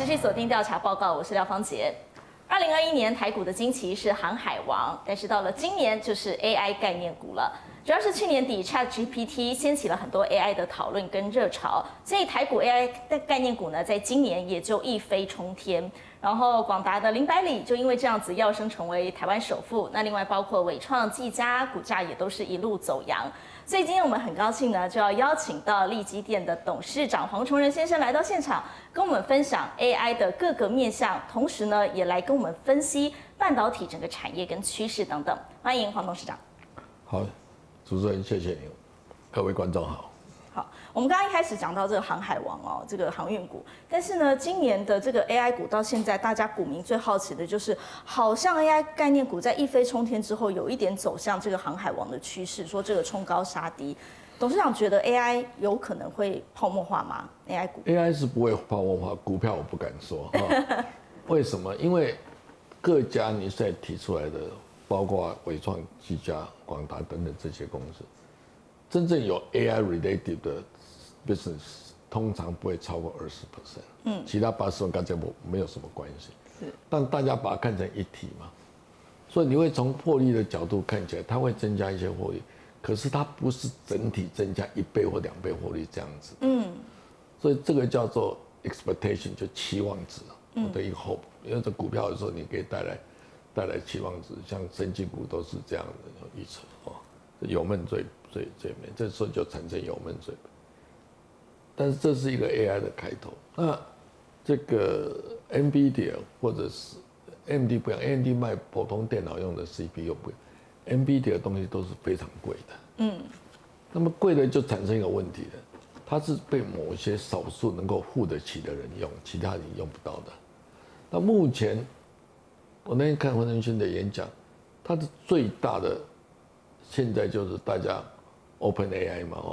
持续锁定调查报告，我是廖芳杰。2021年台股的惊奇是航海王，但是到了今年就是 AI 概念股了。主要是去年底 ChatGPT 掀起了很多 AI 的讨论跟热潮，所以台股 AI 的概念股呢，在今年也就一飞冲天。然后广达的林百里就因为这样子跃升成为台湾首富，那另外包括伟创、技嘉股价也都是一路走扬。所以今天我们很高兴呢，就要邀请到力积电的董事长黄崇仁先生来到现场，跟我们分享 AI 的各个面向，同时呢，也来跟我们分析半导体整个产业跟趋势等等。欢迎黄董事长。 好，主持人谢谢你，各位观众好。 好，我们刚刚一开始讲到这个航海王哦，这个航运股，但是呢，今年的这个 AI 股到现在，大家股民最好奇的就是，好像 AI 概念股在一飞冲天之后，有一点走向这个航海王的趋势，说这个冲高杀低。董事长觉得 AI 有可能会泡沫化吗 ？AI 股 AI 是不会泡沫化，股票我不敢说啊。为什么？因为各家你现在提出来的，包括伟创、技嘉、广达等等这些公司。真正有 AI related 的 business 通常不会超过20%，其他80%跟这没有什么关系。但大家把它看成一体嘛，所以你会从获利的角度看起来，它会增加一些获利，可是它不是整体增加1倍或2倍获利这样子。所以这个叫做 expectation， 就期望值，我的一个 hope。因为这股票的时候，你可以带来期望值，像生技股都是这样的预测哦。有闷最美，这时候就产生有闷最美。但是这是一个 AI 的开头。那这个 NVIDIA 或者是 AMD 不一样 ，AMD 卖普通电脑用的 CPU 不一样 ，NVIDIA 的东西都是非常贵的。那么贵的就产生一个问题了，它是被某些少数能够付得起的人用，其他人用不到的。那目前我那天看黄仁勋的演讲，他的最大的现在就是大家 Open AI 嘛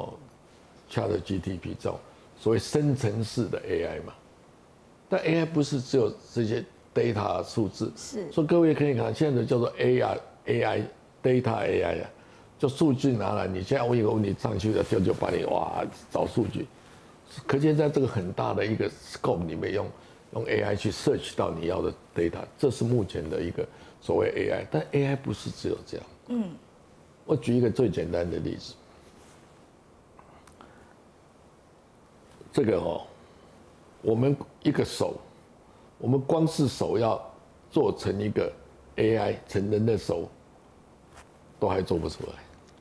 ，ChatGPT 这种所谓生成式的 AI 嘛，但 AI 不是只有这些 data 数字， 是， 所以各位可以看，现在的叫做 AI data AI 啊，就数据拿来，你现在问一个问题上去了，就把你哇找数据，可见在这个很大的一个 scope 里面用 AI 去 search 到你要的 data， 这是目前的一个所谓 AI， 但 AI 不是只有这样。我举一个最简单的例子，这个我们一个手，我们光是手要做成一个 AI 成人的手，都还做不出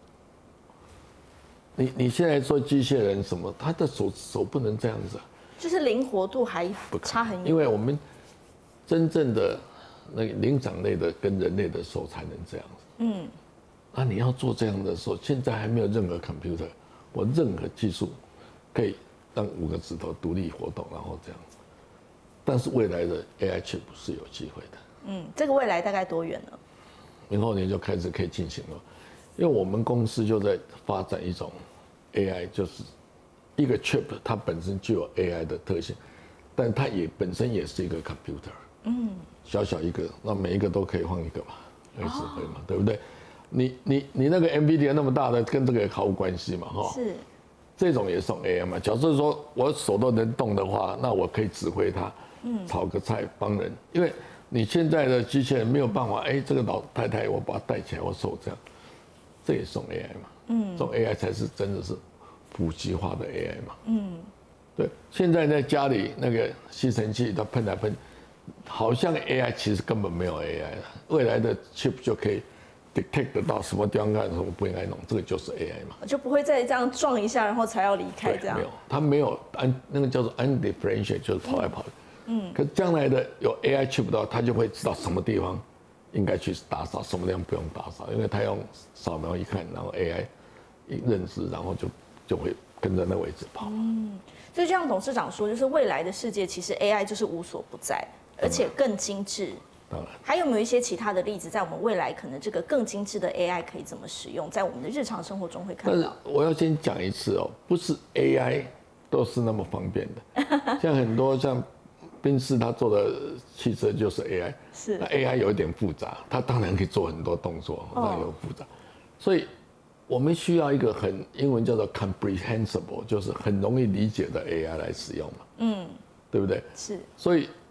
来。你现在说机械人什么，他的手不能这样子， 就是灵活度还差很远。 因为我们真正的那个灵长类的跟人类的手才能这样子。那你要做这样的时候，现在还没有任何 computer 或任何技术可以让5个指头独立活动，然后这样。但是未来的 AI chip 是有机会的。 这个未来大概多远呢？ 明后年就开始可以进行了，因为我们公司就在发展一种 AI， 就是一个 chip， 它本身就有 AI 的特性，但它本身也是一个 computer。小小一个，那每一个都可以放一个嘛，类似会嘛，对不对？你那个 NVIDIA 那么大的，跟这个毫无关系嘛， 是， 这种也是 AI 嘛。假设说我手都能动的话，那我可以指挥它，炒个菜帮人。因为你现在的机器人没有办法，这个老太太我把她带起来，我手这样，这也是 AI 嘛。这种 AI 才是真的是普及化的 AI 嘛。对，现在在家里那个吸尘器它喷来喷，好像 AI 其实根本没有 AI 了。未来的 chip 就可以detect 得到什么地方干什么不应该弄，这个就是 AI 嘛， 就不会再这样撞一下，然后才要离开这样。 没有，它没有那个叫做 undifferentiated， 就是跑来跑去。可是将来的有 AI chip 到，它就会知道什么地方应该去打扫，什么地方不用打扫，因为它用扫描一看，然后 AI 一认知，然后就会跟着那位置跑。 所以就像董事长说，就是未来的世界其实 AI 就是无所不在，而且更精致。 当然， 还有没有一些其他的例子，在我们未来可能这个更精致的 AI 可以怎么使用，在我们的日常生活中会看到？ 但是我要先讲一次不是 AI 都是那么方便的，像很多像宾士他做的汽车就是 AI， 是那 AI 有一点复杂，它当然可以做很多动作，那有复杂，所以我们需要一个英文叫做 comprehensible， 就是很容易理解的 AI 来使用嘛，对不对？ 是， 所以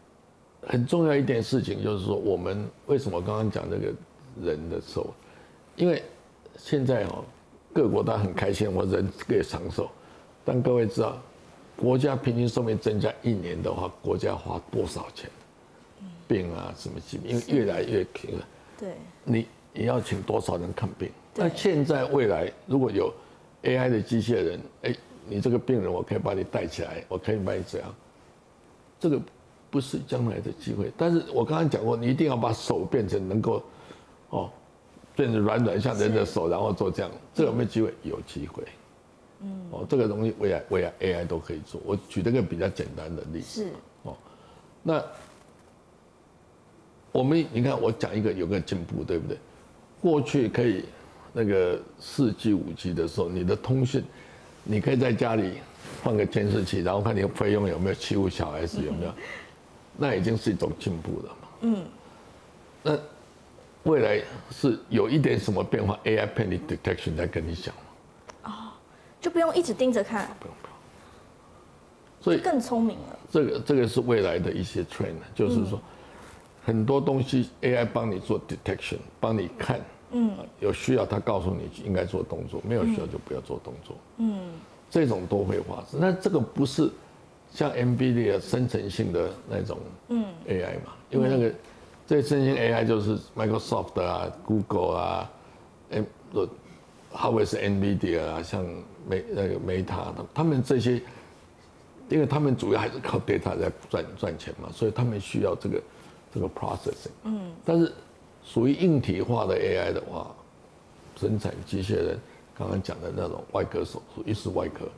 很重要一件事情就是说，我们为什么刚刚讲这个人的寿，因为现在各国当然很开心，我人越长寿，但各位知道，国家平均寿命增加1年的话，国家花多少钱？病啊，什么疾病，因为越来越平了。 对， 你要请多少人看病？那现在未来如果有 AI 的机械人，你这个病人我可以把你带起来，我可以把你怎样？这个不是将来的机会。但是我刚刚讲过，你一定要把手变成能够，变成软像人的手，然后做这样，这有没有机会？有机会。这个东西未来 AI 都可以做。我举这个比较简单的例子。是。那你看我讲有个进步，对不对？过去可以那个4G、5G 的时候，你的通讯，你可以在家里放个监视器，然后看你费用有没有欺负小孩子有没有，那已经是一种进步了嘛。那未来是有一点什么变化 ，AI panic detection 在跟你讲嘛？ 就不用一直盯着看，不用，所以更聪明了。 这个是未来的一些 trend， 就是说。很多东西 AI 帮你做 detection， 帮你看，有需要它告诉你应该做动作，没有需要就不要做动作，这种都会发生。那这个不是像 NVIDIA 生成性的那种AI 嘛？因为那个这生成性 AI 就是 Microsoft 啊、Google 啊，还会是 NVIDIA 啊，像那个 Meta 他们这些，因为他们主要还是靠 data 在赚钱嘛，所以他们需要这个 processing，但是属于硬体化的 AI 的话，生产机械人刚刚讲的那种外科手术，一是外科。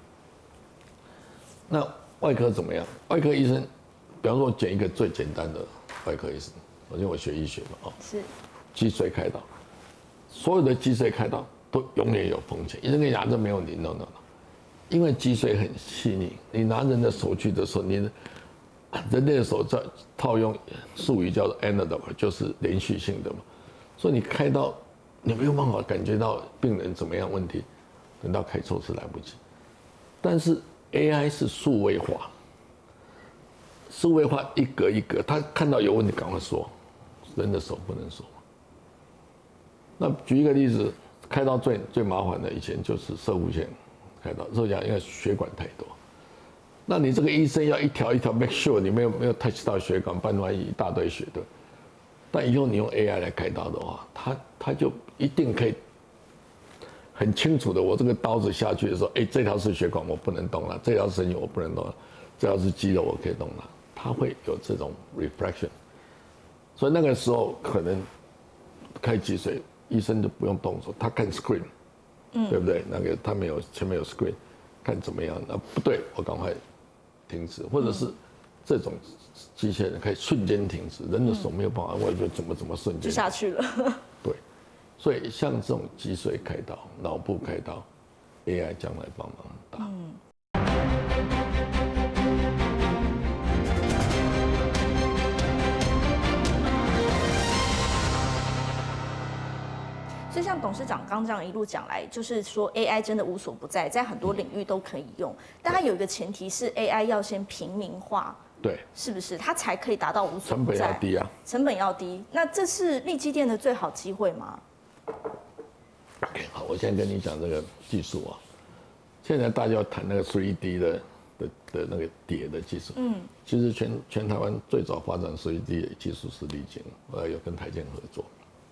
那外科怎么样？外科医生，比方说我捡一个最简单的外科医生，首先我学医学嘛， 是脊髓开刀，所有的脊髓开刀都永远有风险，医生跟你讲这没有你 no， 因为脊髓很细腻，你拿人的手去的时候，人类的手在套用术语叫做 analog， 就是连续性的嘛，所以你开刀，你没有办法感觉到病人怎么样问题，等到开错是来不及。但是 AI 是数位化，数位化一格一格，他看到有问题赶快说，人的手不能说。那举一个例子，开刀最麻烦的以前就是射弧线开刀，射线因为血管太多。那你这个医生要一条一条 make sure 你没有 touch 到血管，不然万一一大堆血的。但以后你用 AI 来开刀的话，它就一定可以很清楚的，我这个刀子下去的时候，这条是血管我不能动了，这条是神经我不能动了，这条是肌肉我可以动了，它会有这种 reflection。所以那个时候可能开脊髓，医生就不用动手，他看 screen，对不对？那个他前面有 screen， 看怎么样，那不对，我赶快停止，或者是这种机械人可以瞬间停止，人的手没有办法，我也觉得怎么瞬间就下去了。 对，所以像这种脊髓开刀、脑部开刀 ，AI 将来帮忙很大。 所以像董事长刚这样一路讲来，就是说 AI 真的无所不在，在很多领域都可以用。但它有一个前提是 AI 要先平民化， 对， 是不是？它才可以达到无所不在。 成本要低啊， 成本要低。那这是力积电的最好机会吗 ？OK， 好，我现在跟你讲这个技术啊。现在大家要谈那个 3D 的那个碟的技术，其实全台湾最早发展 3D 的技术是力晶，有跟台积合作。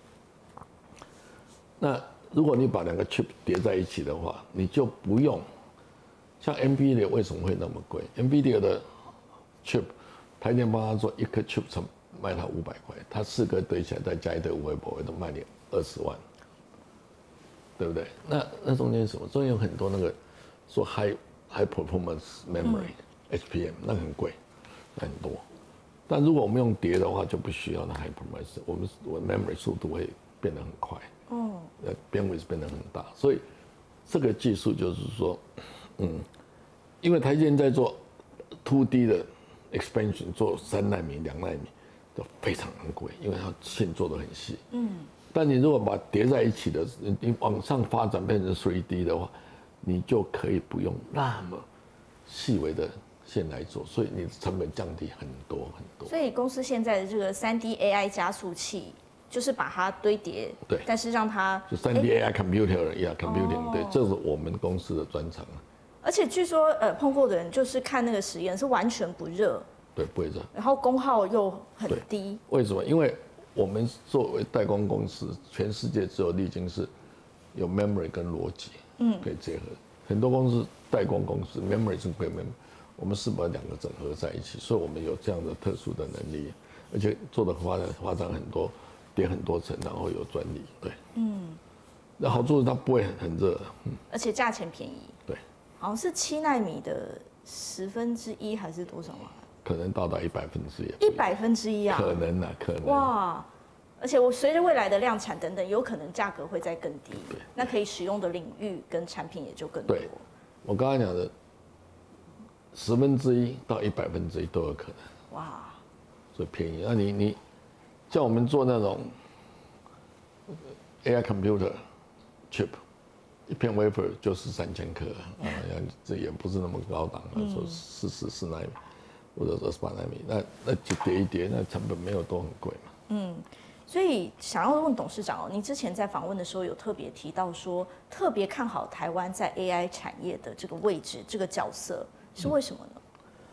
那如果你把两个 chip 叠在一起的话，你就不用像 NVIDIA 为什么会那么贵 ？NVIDIA 的 chip， 台积电帮他做一颗 chip 卖他500块，他4颗堆起来再加一堆无微波微都卖你20万，对不对？那中间是什么？中间有很多那个说 high performance memory、HPM， 那很贵，很多。但如果我们用叠的话，就不需要那 high performance， 我 memory 速度会变得很快。bandwidth变得很大，所以这个技术就是说，因为台积电在做 2D 的 expansion， 做3奈米、2奈米，就非常昂贵，因为它线做得很细。但你如果把叠在一起的，你往上发展变成 3D 的话，你就可以不用那么细微的线来做，所以你的成本降低很多很多。 所以公司现在的这个3D AI 加速器，就是把它堆叠， 对， 但是让它就3D AI computing，对，这是我们公司的专长。 而且据说碰过的人就是看那个实验是完全不热， 对，不会热， 然后功耗又很低。 为什么？因为我们作为代工公司，全世界只有力晶是有 memory 跟逻辑，可以结合。很多公司代工公司 memory 是归 memory， 我们是把两个整合在一起，所以我们有这样的特殊的能力，而且做的发展很多，叠很多层，然后有专利，对，那好处是它不会很热， 而且价钱便宜， 对， 好像是7奈米的1/10还是多少嘛？ 可能到达100%也 100%啊， 可能啊，可能哇！而且我随着未来的量产等等，有可能价格会再更低，那可以使用的领域跟产品也就更多。 对，我刚才讲的1/10到100%都有可能。 哇！ 所以便宜。那你像我们做那种 AI computer chip， 一片 wafer 就是3000颗啊，这也不是那么高档啊，说44奈米或者28奈米，那就叠一叠，那成本没有都很贵嘛。 所以想要问董事长哦，你之前在访问的时候有特别提到说，特别看好台湾在 AI 产业的这个位置、这个角色，是为什么呢？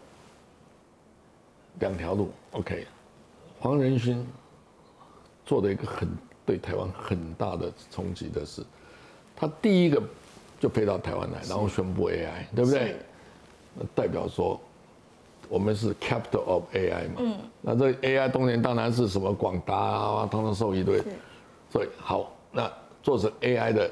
两条路 ，OK。黄仁勋做的一个对台湾很大的冲击的是，他第一个就飞到台湾来，然后宣布 AI， 对不对？那代表说我们是 capital of AI 嘛，那这 AI 东年当然是什么广达啊，通通受益对，所以好，那做成 AI 的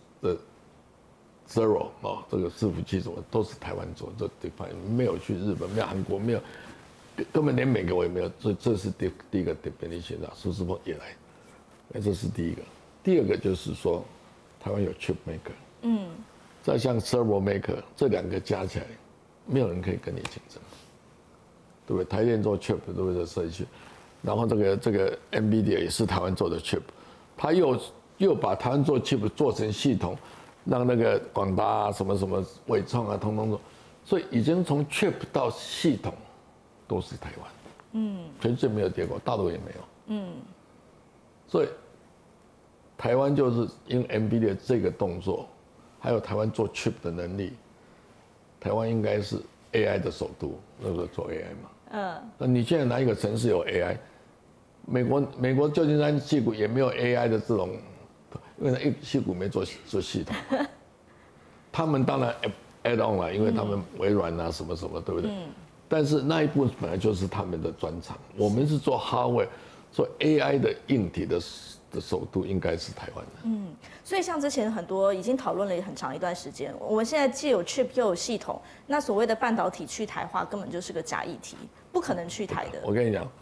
Zero 哦，这个伺服器什么都是台湾做，这 define 没有去日本，没有韩国，没有，根本连美国也没有，所以这是第一个 definition 啊，苏世峰也来，那这是第一个，第二个就是说台湾有 chip maker，再像 servo maker 这两个加起来，没有人可以跟你竞争。对不对？台电做 chip， 对不对？设计，然后这个 NVIDIA 也是台湾做的 chip， 他又把台湾做 chip 做成系统，让那个广达啊、什么什么伟创啊，通通做，所以已经从 chip 到系统都是台湾，全世界没有跌过，大陆也没有，所以台湾就是因为 NVIDIA 这个动作，还有台湾做 chip 的能力，台湾应该是 AI 的首都，那个做 AI 嘛。那你现在哪一个城市有 AI？ 美国旧金山矽谷也没有 AI 的这种，因为矽谷没做系统，他们当然 add on 了，因为他们微软啊什么什么，对不对？但是那一部分本来就是他们的专长，我们是做 hardware， 做 AI 的硬体的首都应该是台湾的。 所以像之前很多已经讨论了很长一段时间，我们现在既有 chip 又有系统，那所谓的半导体去台化根本就是个假议题，不可能去台的。 我跟你讲，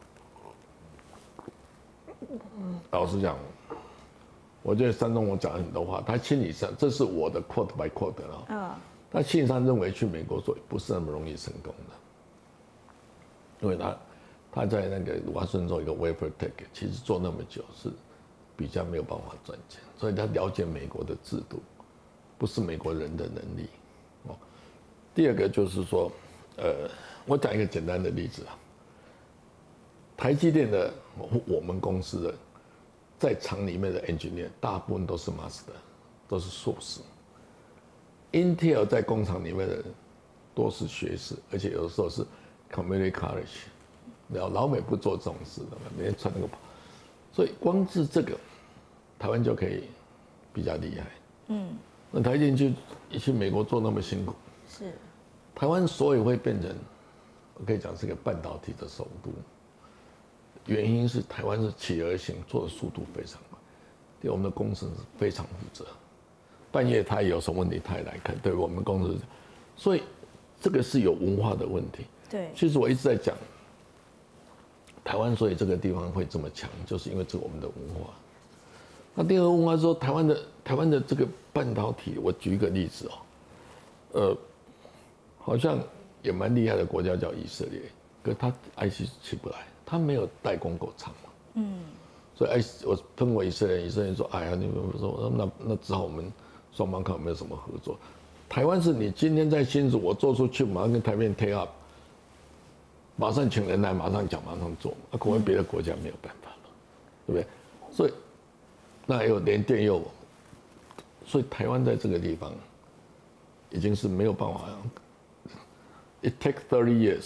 老实讲，我觉得山东我讲了很多话，他心理上这是我的 quote by quote 啊，他心理上认为去美国做不是那么容易成功的，因为他在那个华盛顿做一个 wafer tech， 其实做那么久是比较没有办法赚钱，所以他了解美国的制度，不是美国人的能力。第二个就是说，我讲一个简单的例子啊，台积电的我们公司的在厂里面的 engineer 大部分都是 master， 都是硕士。Intel 在工厂里面的人多是学士，而且有的时候是 community college。老美不做这种事的嘛，每天穿那个袍，所以光是这个，台湾就可以比较厉害。那台积电去美国做那么辛苦， 是台湾所以会变成，我可以讲是个半导体的首都。原因是台湾是企鹅型，做的速度非常快，对我们的工程师非常负责，半夜他有什么问题他也来看，对我们工程师，所以这个是有文化的问题。 对， 其实我一直在讲。台湾所以这个地方会这么强，就是因为这是我们的文化。那第二个文化说，台湾的这个半导体，我举一个例子哦，好像也蛮厉害的国家叫以色列，可是他 IC 起不来，他没有代工够长嘛。所以我碰过以色列人说，哎呀，你们说那只好我们双方看有没有什么合作。 台湾是你今天在新竹，我做出去，马上跟台面 take up， 马上请人来，马上讲，马上做。那可能别的国家没有办法了，对不对？所以那有联电又，所以台湾在这个地方已经是没有办法。It takes 30 years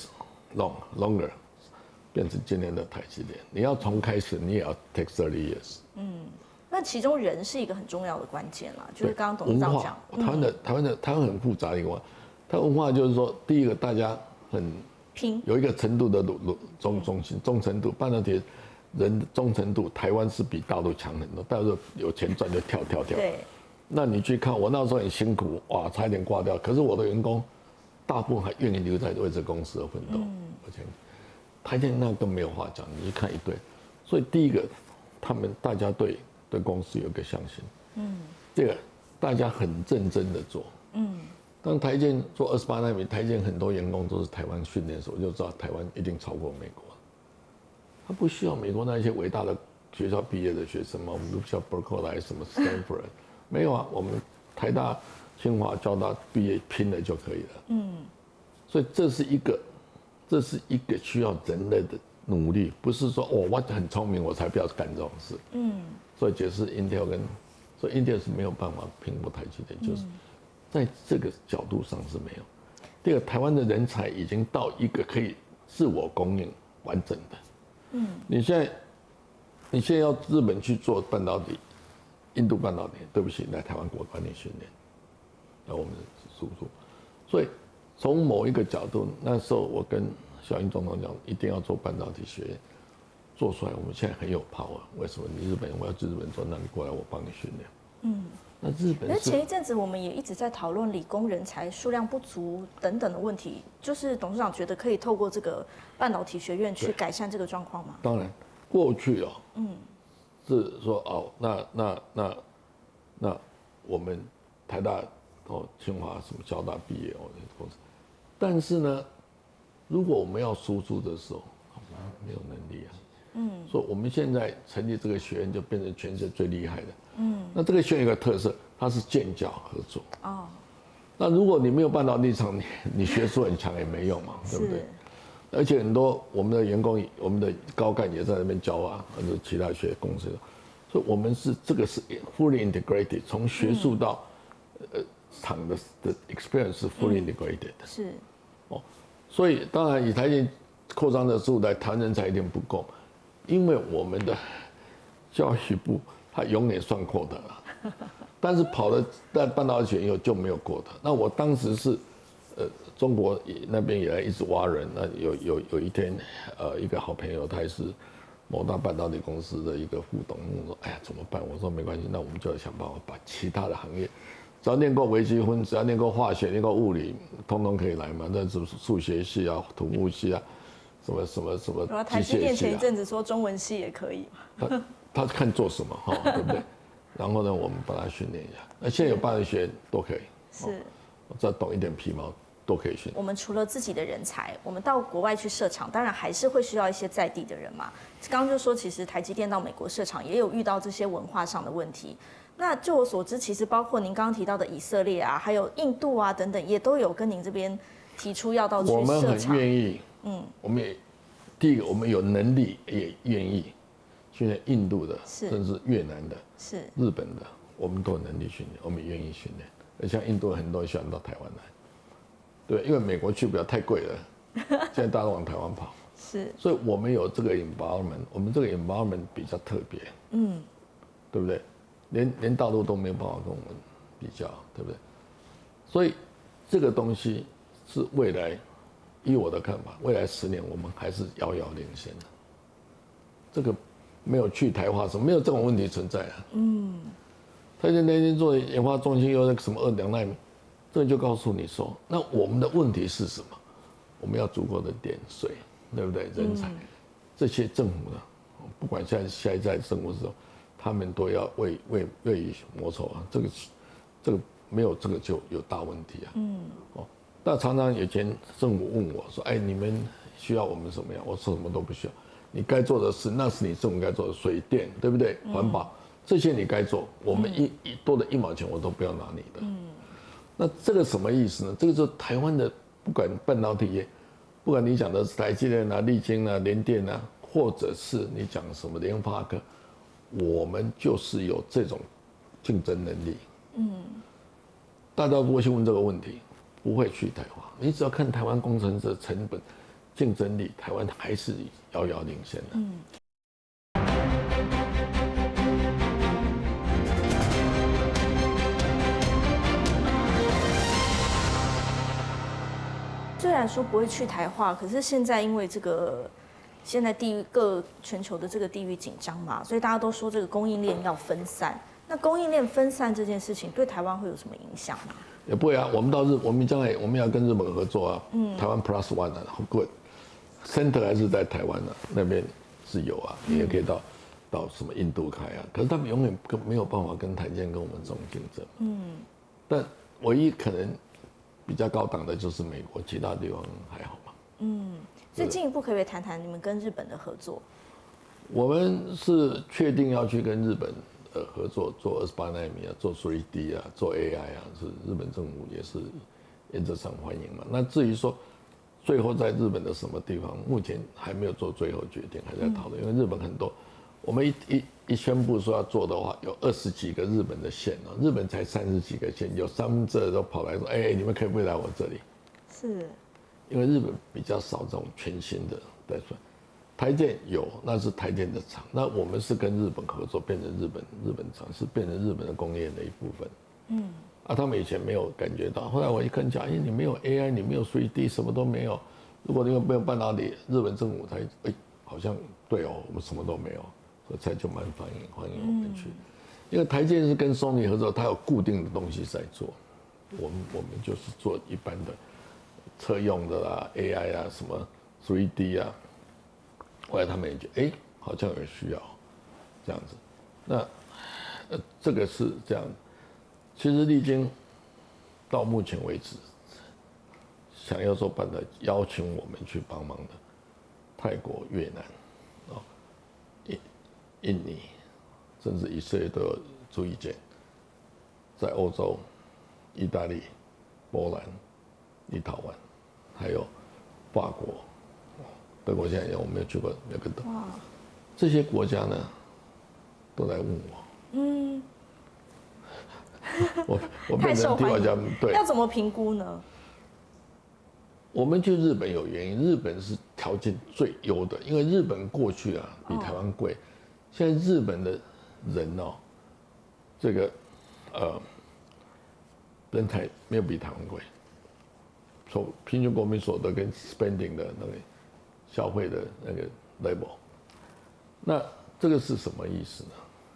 longer 变成今天的台积电。你要从开始，你也要 take 30 years。 那其中人是一个很重要的关键啦，就是刚刚董事长讲， 台湾很复杂的一个文化，它文化就是说，第一个大家很拼， 有一个程度的忠诚度，半导体人的忠诚度，台湾是比大陆强很多，大陆有钱赚就跳。 对。 那你去看，我那时候很辛苦，哇，差一点挂掉，可是我的员工大部分还愿意留在为这公司而奋斗，而且台积电那更没有话讲，你去看一堆，所以第一个，大家对公司有一个相信，这个大家很认真的做，当台积电做28奈米，台积电很多员工都是台湾训练的时候，我就知道台湾一定超过美国，他不需要美国那些伟大的学校毕业的学生嘛，我们都不需要 Berkeley 来什么 Stanford， 没有啊，我们台大、清华、交大毕业拼了就可以了，所以这是一个需要人类的努力，不是说我很聪明我才不要干这种事，所以解释 Intel 所以 Intel 是没有办法拼过台积电，就是在这个角度上是没有。第二个，台湾的人才已经到一个可以自我供应完整的，你现在要日本去做半导体，印度半导体，对不起，来台湾管理训练，那我们输出，所以从某一个角度，那时候我跟小英总统讲，一定要做半导体学院。做出来，我们现在很有 power。为什么？你日本，我要去日本做，那你过来，我帮你训练。那日本是。 前一阵子我们也一直在讨论理工人才数量不足等等的问题，就是董事长觉得可以透过这个半导体学院去改善这个状况吗？ 当然，过去是说那我们台大清华什么交大毕业公司，但是呢，如果我们要输出的时候，没有能力啊。所以我们现在成立这个学院，就变成全世界最厉害的。那这个学院有一个特色，它是建教合作。那如果你没有半导体厂，你学术很强也没用嘛，对不对？而且很多我们的员工，我们的高干也在那边教啊，或者其他学公司的。所以我们这个是 fully integrated， 从学术到厂的 experience 是 fully integrated。是。所以当然以台积电扩张的速度来谈，人才一定不够。因为我们的教育部他永远算quota了，但是跑了在半导体学院以后就没有quota。那我当时是中国那边也来一直挖人，那有一天一个好朋友他也是某大半导体公司的一个副董，说哎呀怎么办？我说没关系，那我们就要想办法把其他的行业，只要念过微积分，只要念过化学、念过物理，通通可以来嘛。那是数学系啊、土木系啊。什么？ 台积电前一阵子说中文系也可以。 他看做什么哈，对不对？然后呢，我们把他训练一下。那现在有半导体学都可以，是，再懂一点皮毛都可以训练。 我们除了自己的人才，我们到国外去设厂，当然还是会需要一些在地的人嘛。刚刚就说，其实台积电到美国设厂也有遇到这些文化上的问题。那就我所知，其实包括您刚刚提到的以色列啊，还有印度啊等等，也都有跟您这边提出要到去设厂。 我们很愿意。我们也第一个，我们有能力也愿意训练印度的，甚至越南的，日本的，我们都有能力训练，我们也愿意训练。而像印度很多人喜欢到台湾来，对，因为美国去不了太贵了，现在大家都往台湾跑，所以我们有这个 environment， 我们这个 environment 比较特别，对不对？连大陆都没有办法跟我们比较，对不对？所以这个东西是未来。依我的看法，未来10年我们还是遥遥领先的。这个没有去台化什么，没有这种问题存在啊。台积电做研发中心又那个什么2奈米，这个就告诉你说，那我们的问题是什么？我们要足够的点水，对不对？人才，这些政府呢，不管下一代政府是什么，他们都要未雨绸缪啊。这个没有这个就有大问题啊。那常常以前政府问我说：“哎，你们需要我们什么样？”我说什么都不需要，你该做的事那是你政府该做的，水电对不对？环保这些你该做，我们多的1毛钱我都不要拿你的。 那这个什么意思呢？这个就是台湾的不管半导体业，不管你讲的是台积电啊、力晶啊、联电啊，或者是你讲什么联发科，我们就是有这种竞争能力。大家不会去问这个问题，不会去台化。你只要看台湾工程师的成本、竞争力，台湾还是遥遥领先的。 虽然说不会去台化，可是现在因为这个现在全球的这个地域紧张嘛，所以大家都说这个供应链要分散。那供应链分散这件事情对台湾会有什么影响吗？ 也不会啊，我们将来我们要跟日本合作啊，台湾 Plus One 啊，好 good，center 还是在台湾啊，那边是有啊，你也可以到什么印度开啊，可是他们永远没有办法跟台积电跟我们这种竞争。但唯一可能比较高档的就是美国，其他地方还好嘛。 所以进一步可不可以谈谈你们跟日本的合作？ 我们是确定要去跟日本合作做28奈米啊，做 3D 啊，做 AI 啊，是日本政府也是原则上欢迎嘛。那至于说最后在日本的什么地方，目前还没有做最后决定，还在讨论。因为日本很多，我们一宣布说要做的话，有20几个日本的县啊，日本才30几个县，有2/3都跑来说，你们可以不可以来我这里？是，因为日本比较少这种全新的在算。台电有，那是台电的厂，那我们是跟日本合作，变成日本厂，是变成日本的工业的一部分。他们以前没有感觉到，后来我一跟讲，你没有 AI， 你没有 3D， 什么都没有。如果你没有半导体，日本政府才好像对哦，我们什么都没有，所以才就蛮欢迎我们去。因为台电是跟 Sony 合作，它有固定的东西在做，我们就是做一般的车用的啦、AI 啊、什么 3D 啊。后来他们也觉得，好像有需要这样子。那这个是这样。其实历经到目前为止，想要做半导体邀请我们去帮忙的，泰国、越南、印尼，甚至以色列都有出意见。在欧洲、意大利、波兰、立陶宛，还有法国。德国现在我没有去过，没有跟到。这些国家呢，都来问我。我变成替我讲，对。 要怎么评估呢？ 我们去日本有原因，日本是条件最优的，因为日本过去比台湾贵，现在日本的人这个人才没有比台湾贵，平均国民所得跟 spending 的那个。消费的那个 level， 那这个是什么意思呢？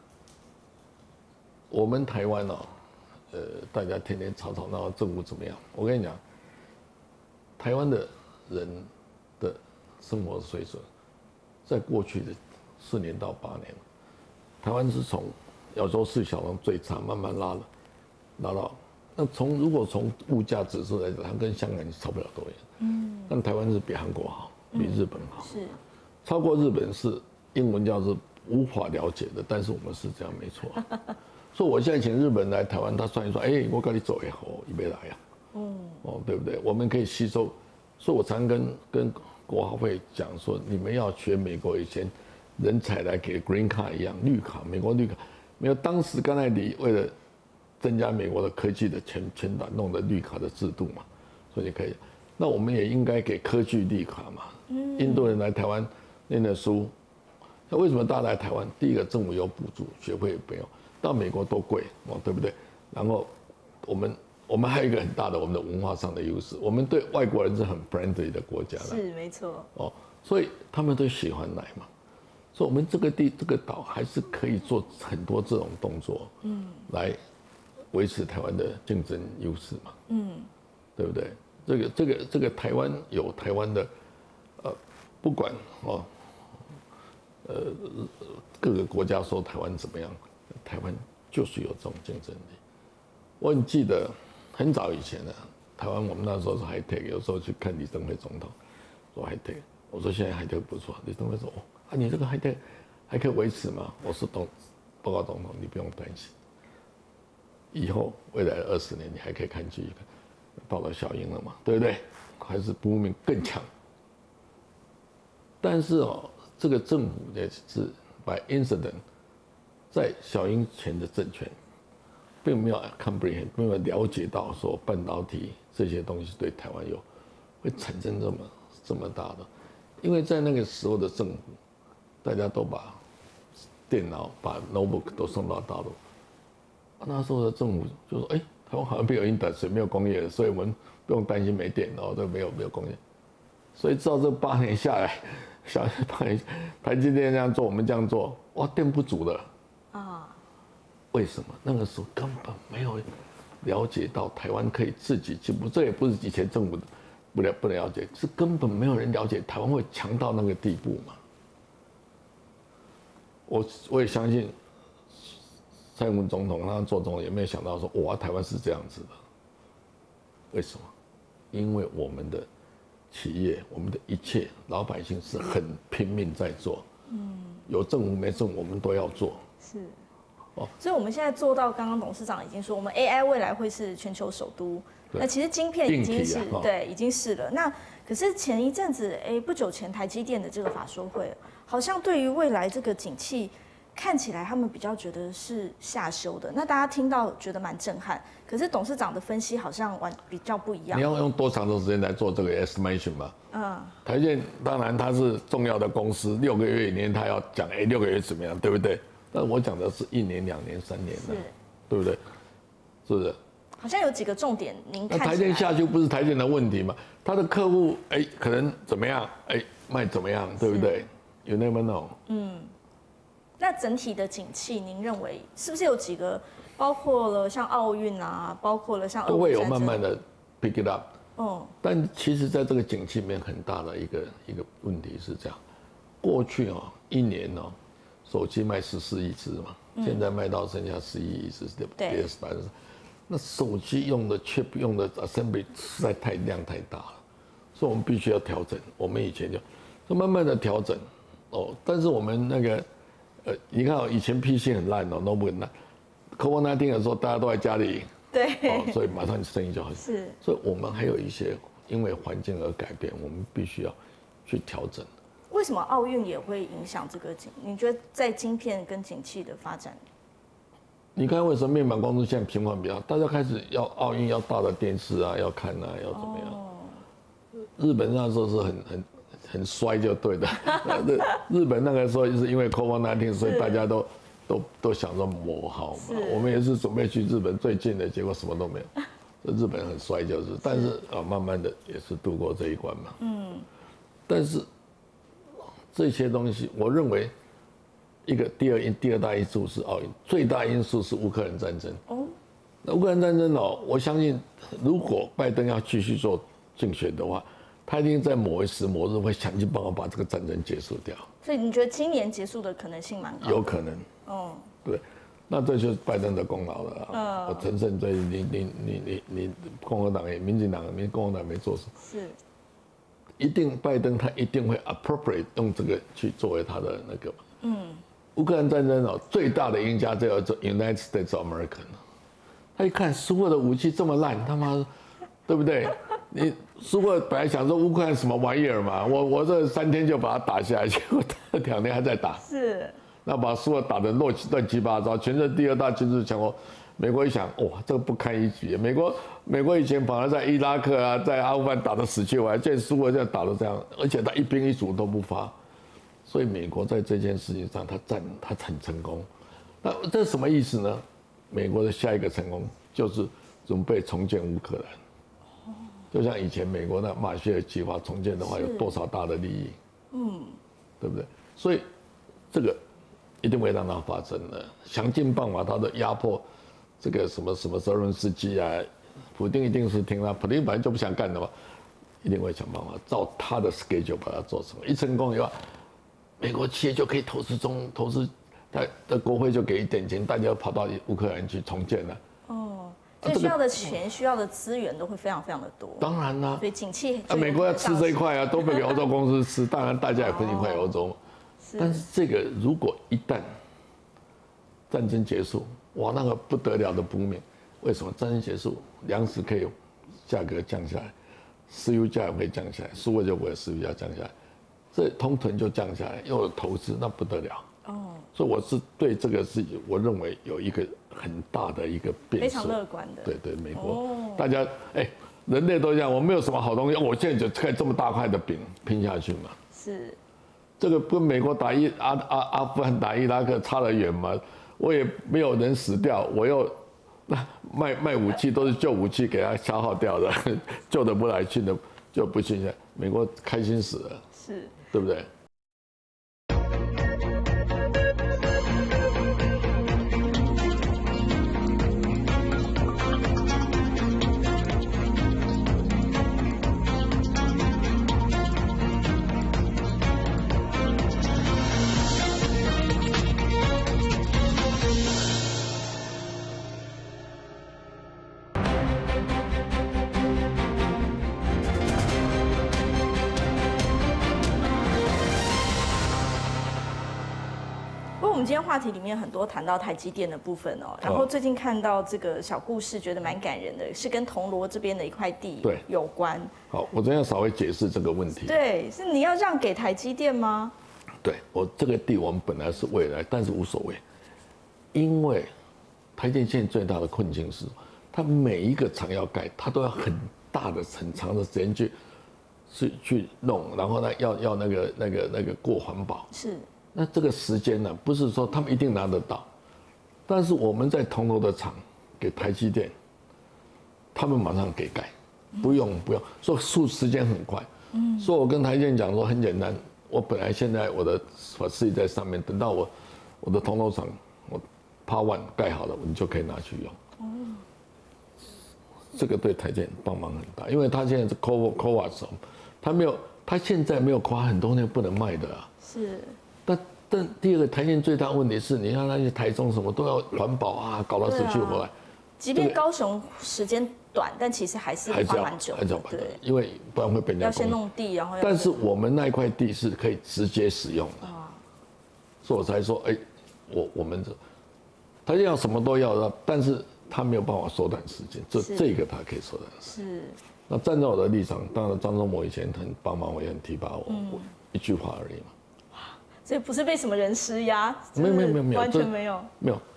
我们台湾大家天天吵闹，政府怎么样？我跟你讲，台湾的人的生活水准，在过去的4年到8年，台湾是从亚洲4小龙最差，慢慢拉到，那如果从物价指数来讲，它跟香港差不了多远。但台湾是比韩国好。比日本好，是超过日本是英文叫做无法了解的，但是我们是这样没错。所以我现在请日本人来台湾，他算一算，我跟你走也好，一杯来呀，对不对？我们可以吸收。所以我常跟国华会讲说，你们要学美国以前人才来给 Green Card 一样，绿卡，美国绿卡，没有当时甘乃迪为了增加美国的科技的前端弄的绿卡的制度嘛，所以你可以。那我们也应该给科技绿卡嘛。印度人来台湾念的书，那为什么大家来台湾？第一个政府有补助，学费不用，到美国多贵对不对？然后我们还有一个很大的我们的文化上的优势，我们对外国人是很 friendly 的国家了， 是没错所以他们都喜欢来嘛。所以我们这个岛还是可以做很多这种动作，来维持台湾的竞争优势嘛，对不对？这个台湾有台湾的，不管各个国家说台湾怎么样，台湾就是有这种竞争力。我很记得很早以前台湾我们那时候是 high tech， 有时候去看李登辉总统说 high tech， 我说现在 high tech 不错，李登辉说你这个 high tech 还可以维持吗？我说报告总统，你不用担心。 以后未来的20年，你还可以看剧，到了小英了嘛，对不对？还是 booming 更强。但是这个政府也是 by incident， 在小英前的政权，并没有 comprehend， 并没有了解到说半导体这些东西对台湾会产生这么大的，因为在那个时候的政府，大家都把电脑、把 notebook 都送到大陆。那时候的政府就说：“台湾好像没有 industry， 没有工业，所以我们不用担心没电，然后都没有工业。”所以照这8年下来，台积电这样做，我们这样做，哇，电不足了啊！为什么？那个时候根本没有了解到台湾可以自己进步，这也不是以前政府不了解，是根本没有人了解台湾会强到那个地步嘛。我也相信蔡英文总统他做总统也没有想到说哇台湾是这样子的，为什么？因为我们的企业，我们的一切老百姓是很拼命在做，有政府没政府我们都要做。 是，所以我们现在做到，刚刚董事长已经说，我们 AI 未来会是全球首都。那其实晶片已经是对，已经是了。那可是前一阵子，不久前台积电的这个法说会，好像对于未来这个景气，看起来他们比较觉得是下修的。那大家听到觉得蛮震撼，可是董事长的分析好像比较不一样。 你要用多长的时间来做这个 estimation 嘛？台积电当然它是重要的公司，6个月、1年它要讲6个月怎么样，对不对？但我讲的是1年、2年、3年的，对不对？是不是？ 好像有几个重点，您看起来。 那台积电下去不是台积电的问题嘛？他的客户可能怎么样？卖怎么样？对不对 ？You never know。 那整体的景气，您认为是不是有几个，包括了像奥运啊，包括了像都会有慢慢的 pick it up。但其实在这个景气里面很大的一个问题是这样，过去1年手机卖14亿只嘛，现在卖到剩下11亿只，跌10%。那手机用的 chip 用的 assembly 实在量太大了，所以我们必须要调整。我们以前就慢慢的调整但是我们那个你看以前 PC 很烂notebook 很烂 ，COVID-19 的时候大家都在家里， 对， 所以马上生意就很是。 所以我们还有一些因为环境而改变，我们必须要去调整。 为什么奥运也会影响这个你觉得在晶片跟景气的发展？ 你看为什么面板公司现在情况比较，大家开始要奥运要大的电视啊，要看啊，要怎么样？日本那时候是很衰就对的。日本那个时候是因为 COVID-19， 所以大家都想说磨好嘛。我们也是准备去日本最近的，结果什么都没有。日本很衰就是，但是慢慢的也是度过这一关嘛。但是这些东西，我认为。第二大因素是奥运，最大因素是乌克兰战争。那乌克兰战争我相信如果拜登要继续做竞选的话，他一定在某一时某日会想尽办法把这个战争结束掉。 所以你觉得今年结束的可能性蛮高的？ 有可能。对，那这就是拜登的功劳了我陈胜追你共和党也民进党共和党没做什么。是。一定拜登他一定会 appropriate 用这个去作为他的那个。乌克兰战争最大的赢家叫做 United States of America。他一看苏俄的武器这么烂，他妈，对不对？你苏俄本来想说乌克兰什么玩意儿嘛，我这3天就把它打下来，结果2年还在打。 是。 那把苏俄打得乱七八糟，全世界第2大军事强国。美国一想，哇，这个不堪一击。美国以前反而在伊拉克啊，在阿富汗打得死去活来，见苏俄这样打得这样，而且他一兵一卒都不发。所以美国在这件事情上，他很成功。那这是什么意思呢？美国的下一个成功就是准备重建乌克兰。就像以前美国的马歇尔计划重建的话，有多少大的利益？对不对？所以这个一定会让它发生的，想尽办法他的压迫这个什么泽伦斯基啊，普丁一定是听他，普丁本来就不想干的嘛，一定会想办法照他的 schedule 把它做成。一成功以后，美国企业就可以投资，他的国会就给一点钱，大家跑到乌克兰去重建了。 所以需要的钱、需要的资源都会非常非常的多。 当然啦， 所以景气美国要吃这一块啊，都给欧洲公司吃，当然大家也分一块欧洲。但是这个如果一旦战争结束，哇，那个不得了的不明， 为什么战争结束，粮食可以价格降下来，石油价也会降下来，苏俄就不会石油价降下来，这通膨就降下来，又有投资，那不得了。哦，所以我是对这个是我认为有一个很大的一个变数， 非常乐观的。 对对，美国、大家人类都这样，我没有什么好东西，我现在就开这么大块的饼拼下去嘛。 是， 这个跟美国打阿富汗打伊拉克差得远嘛？我也没有人死掉，我又卖武器都是旧武器给他消耗掉的，旧的不来，新的就不新鲜。美国开心死了， 是， 对不对？ 我们今天话题里面很多谈到台积电的部分哦，然后最近看到这个小故事，觉得蛮感人的，是跟铜锣这边的一块地有关。 好，我这样稍微解释这个问题。 对，是你要让给台积电吗？ 对，我这个地我们本来是未来，但是无所谓，因为台积电现在最大的困境是，它每一个厂要盖，它都要很大的、很长的时间去弄，然后呢要那个过环保。 是。 那这个时间呢，不是说他们一定拿得到，但是我们在铜锣的厂给台积电，他们马上给盖，不用，说时间很快。所以我跟台积电讲说很简单，我本来现在我的facility在上面，等到我的铜锣厂我Part 1盖好了，你就可以拿去用。这个对台积电帮忙很大，因为他现在是 CoWoS， 他现在没有夸很多年不能卖的啊。 是。 但第二个台积电最大的问题是，你看那些台中什么都要环保啊，搞到死去活来。 即便高雄时间短，但其实还是花蛮久。 对，因为不然会被人家要先弄地，然后但是我们那一块地是可以直接使用的，所以我才说，我们台积电要什么都要，但是他没有办法缩短时间，这个他可以缩短时间。是。那站在我的立场，当然张忠谋以前很帮忙，我也很提拔我，一句话而已嘛。 所以不是被什么人施压， 没有， 完全没有。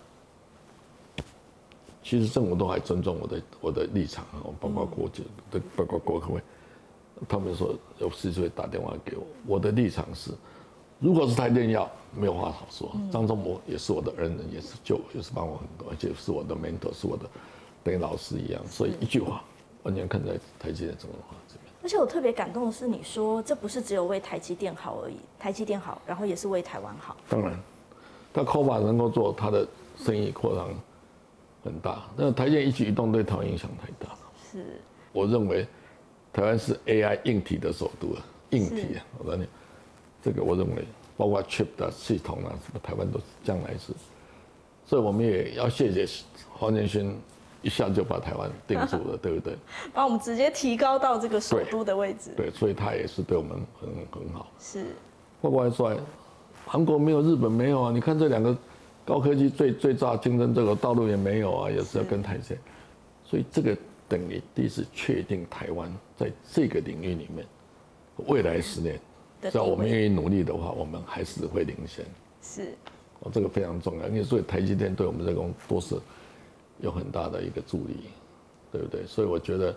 其实政府都还尊重我的立场啊，包括包括国科会，他们说有事就会打电话给我。我的立场是，如果是台积电要，没有话好说。张忠谋也是我的恩人，也是帮我很多，而且是我的 mentor， 是我的等于老师一样。所以一句话，完全看在台积电这种话这边。 而且我特别感动的是，你说这不是只有为台积电好而已，台积电好，然后也是为台湾好。 当然，但 CoWoS 能够做，它的生意扩张很大。那台积电一举一动对台湾影响太大了。是。我认为台湾是 AI 硬体的首都啊，硬体啊，我告诉你，这个我认为包括 chip 的系统啊，什么台湾都是将来是。所以我们也要谢谢黄仁勋。一下就把台湾定住了，对不对？ 把我们直接提高到这个首都的位置。 对，所以他也是对我们很好。 是。 包括说，韩国没有，日本没有啊。你看这两个高科技最大竞争这个道路也没有啊，也是要跟台积。所以这个等于第一次确定台湾在这个领域里面，未来10年，只要我们愿意努力的话，我们还是会领先。 是。 这个非常重要，因为所以台积电对我们这种都是。有很大的一个助力，对不对？所以我觉得，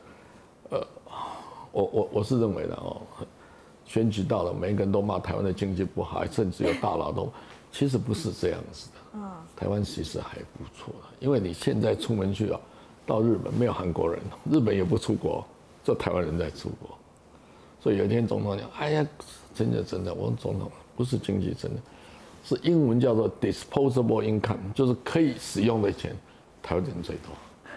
我是认为的哦，选举到了，每一个人都骂台湾的经济不好，甚至有大佬都，其实不是这样子的。台湾其实还不错的，因为你现在出门去到日本没有韩国人，日本也不出国，就台湾人在出国。所以有一天总统讲：“哎呀，真的，我说总统不是经济真的，是英文叫做 disposable income， 就是可以使用的钱。”台湾人最多，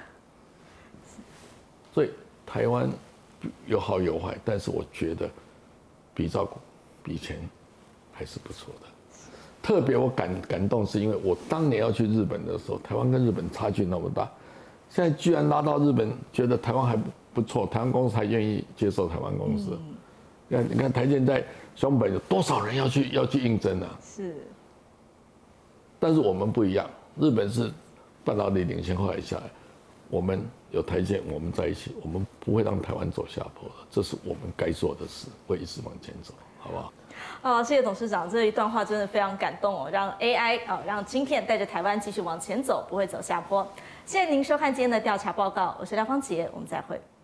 所以台湾有好有坏，但是我觉得比以前还是不错的。特别我感动是因为我当年要去日本的时候，台湾跟日本差距那么大，现在居然拉到日本，觉得台湾还不错，台湾公司还愿意接受台湾公司。你看台积电在熊本有多少人要去应征啊？是。但是我们不一样，日本是半导体领先，后来下来， 我们有台阶，我们在一起，我们不会让台湾走下坡的，这是我们该做的事，会一直往前走，好不好？ 谢谢董事长，这一段话真的非常感动哦，让 AI 让晶片带着台湾继续往前走，不会走下坡。谢谢您收看今天的调查报告，我是廖芳杰，我们再会。